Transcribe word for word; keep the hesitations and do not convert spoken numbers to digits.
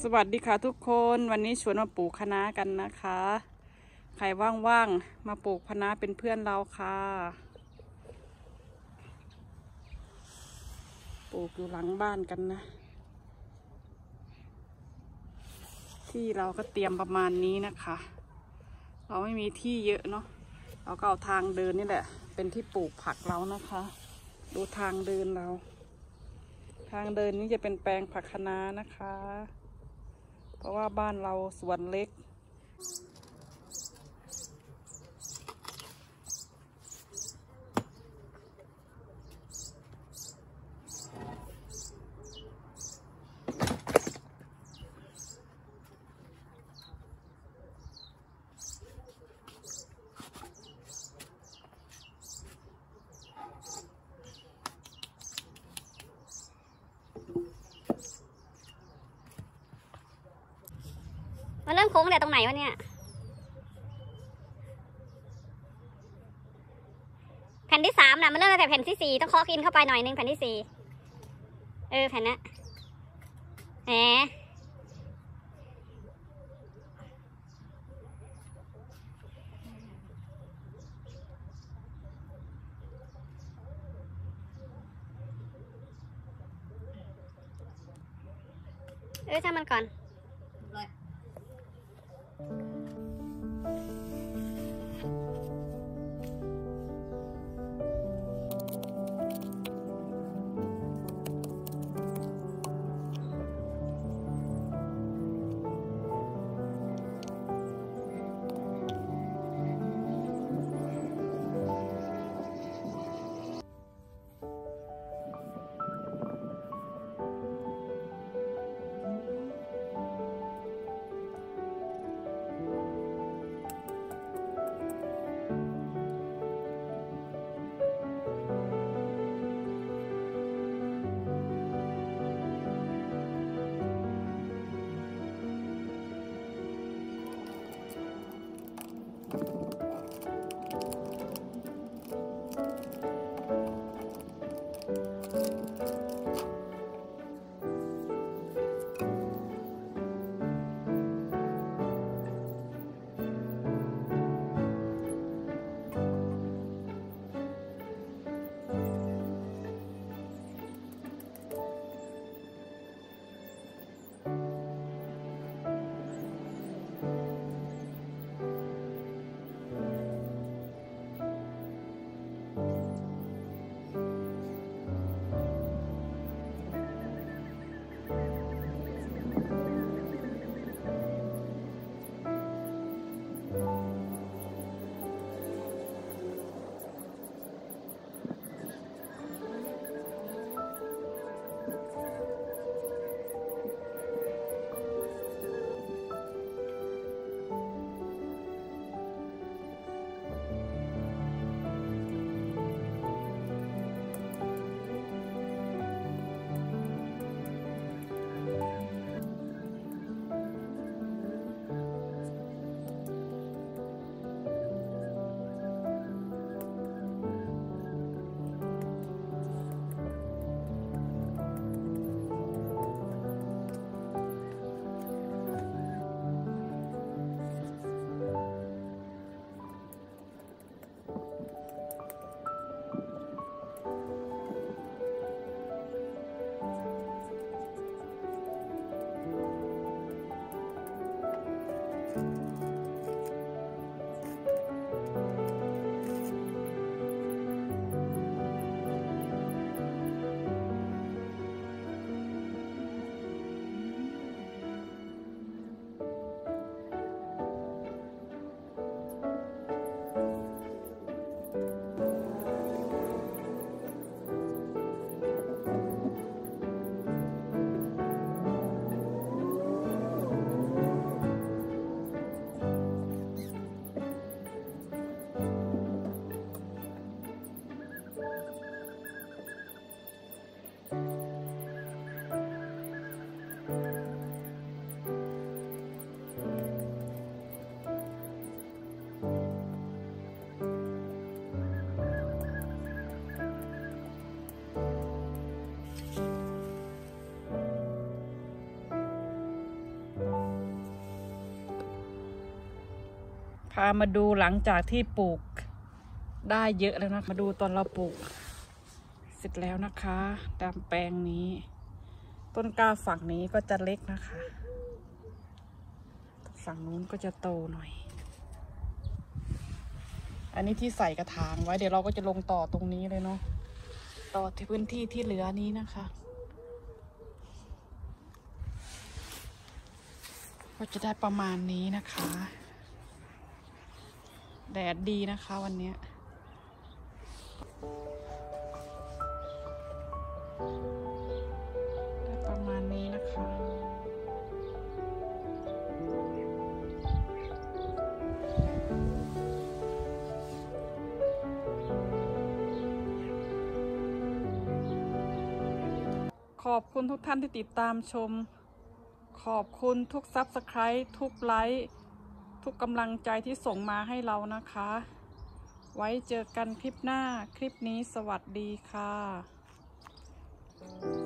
สวัสดีค่ะทุกคนวันนี้ชวนมาปลูกคะน้ากันนะคะใครว่างๆมาปลูกคะน้าเป็นเพื่อนเราค่ะปลูกอยู่หลังบ้านกันนะที่เราก็เตรียมประมาณนี้นะคะเราไม่มีที่เยอะเนาะเราก็เอาทางเดินนี่แหละเป็นที่ปลูกผักเรานะคะดูทางเดินเราทางเดินนี้จะเป็นแปลงผักคะน้านะคะเพราะว่าบ้านเราสวนเล็กมันเริ่มโค้งแต่ตรงไหนวะเนี่ยแผ่นที่สามนะมันเริ่มตั้งแต่แผ่นที่สี่ต้องเคาะกินเข้าไปหน่อยนึงแผ่นที่สี่เออแผ่นนั้นแหมเออช่างมันก่อนามาดูหลังจากที่ปลูกได้เยอะแล้วนะมาดูตอนเราปลูกเสร็จแล้วนะคะตามแปลงนี้ต้นกล้าฝั่งนี้ก็จะเล็กนะคะฝั่งนู้นก็จะโตหน่อยอันนี้ที่ใส่กระถางไว้เดี๋ยวเราก็จะลงต่อตรงนี้เลยเนาะต่อที่พื้นที่ที่เหลือนี้นะคะก็จะได้ประมาณนี้นะคะแดดดีนะคะวันนี้ได้ประมาณนี้นะคะขอบคุณทุกท่านที่ติดตามชมขอบคุณทุกซับสไครต์ทุกไลค์ทุกกำลังใจที่ส่งมาให้เรานะคะไว้เจอกันคลิปหน้าคลิปนี้สวัสดีค่ะ